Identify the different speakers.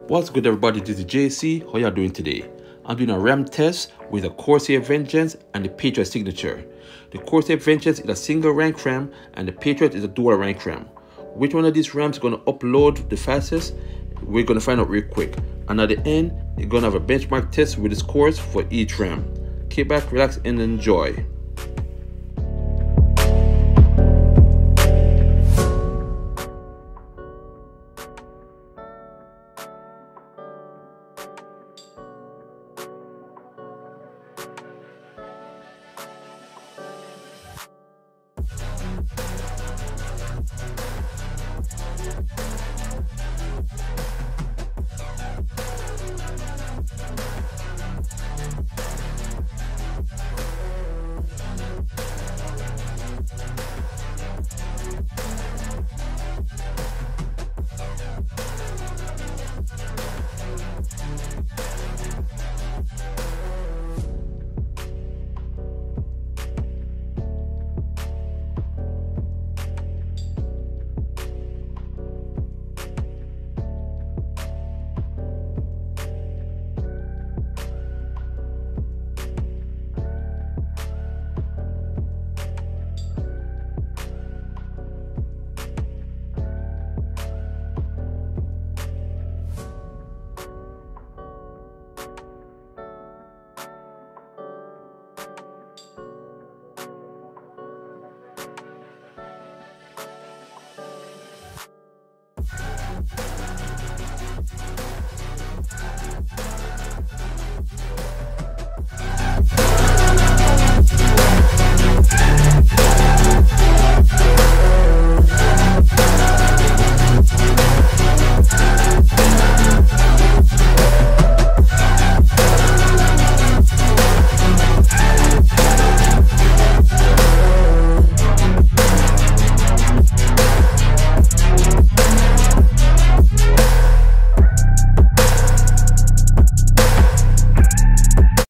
Speaker 1: What's good, everybody? This is JC. How y'all doing today? I'm doing a RAM test with the Corsair Vengeance and the Patriot Signature. The Corsair Vengeance is a single rank RAM and the Patriot is a dual rank RAM. Which one of these RAMs is going to upload the fastest? We're going to find out real quick. And at the end, you're going to have a benchmark test with the scores for each RAM. Kick back, relax, and enjoy.